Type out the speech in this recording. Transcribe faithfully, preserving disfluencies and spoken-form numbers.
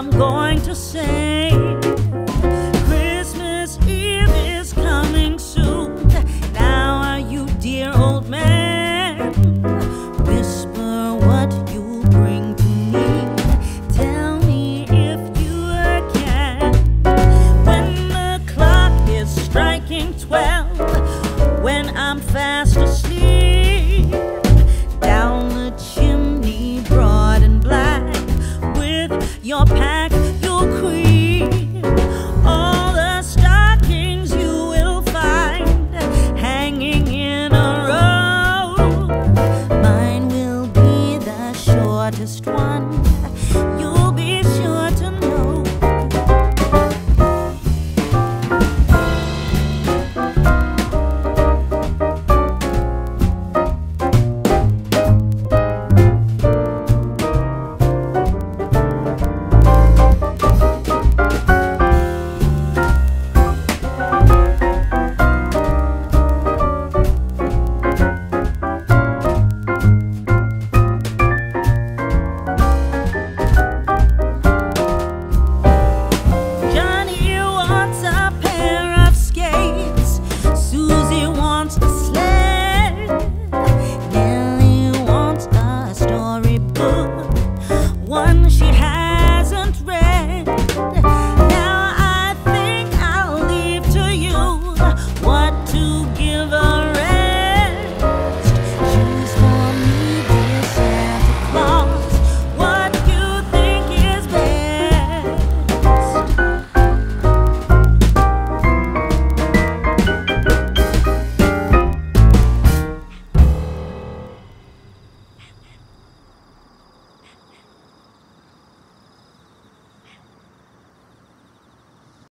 I'm going to say. Christmas Eve is coming soon. Now are you, dear old man? Whisper what you'll bring to me. Tell me if you can. When the clock is striking twelve, when I'm fast asleep, down the chimney broad and black, with your pack you'll creep. All the stockings you will find hanging in a row. Mine will be the shortest one, you'll be sure to know. One